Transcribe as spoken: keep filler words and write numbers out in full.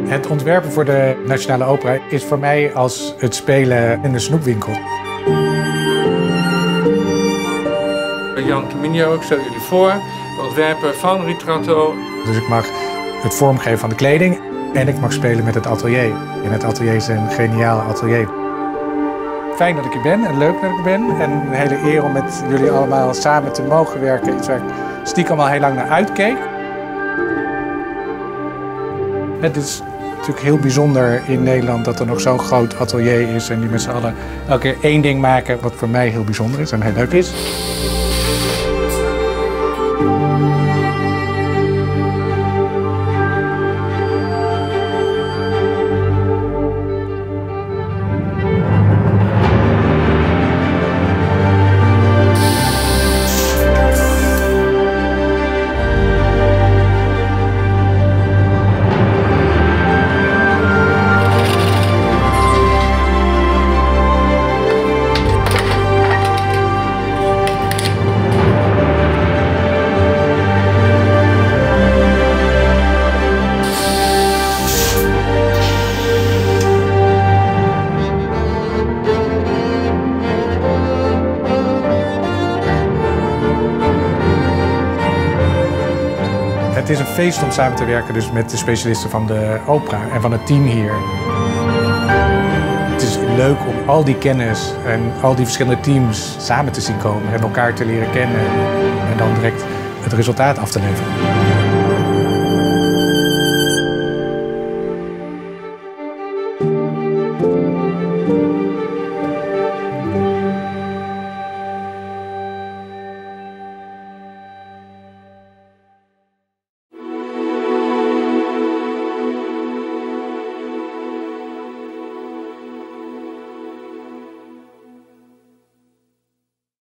Het ontwerpen voor de Nationale Opera is voor mij als het spelen in de snoepwinkel. Jan Caminio, ik stel jullie voor, de ontwerper van Ritratto. Dus ik mag het vormgeven van de kleding en ik mag spelen met het atelier. En het atelier is een geniaal atelier. Fijn dat ik er ben en leuk dat ik er ben. En een hele eer om met jullie allemaal samen te mogen werken. Iets waar ik stiekem al heel lang naar uitkeek. Het is natuurlijk heel bijzonder in Nederland dat er nog zo'n groot atelier is. En die met z'n allen elke keer één ding maken wat voor mij heel bijzonder is en heel leuk is. Het is een feest om samen te werken dus met de specialisten van de opera en van het team hier. Het is leuk om al die kennis en al die verschillende teams samen te zien komen en elkaar te leren kennen en dan direct het resultaat af te leveren.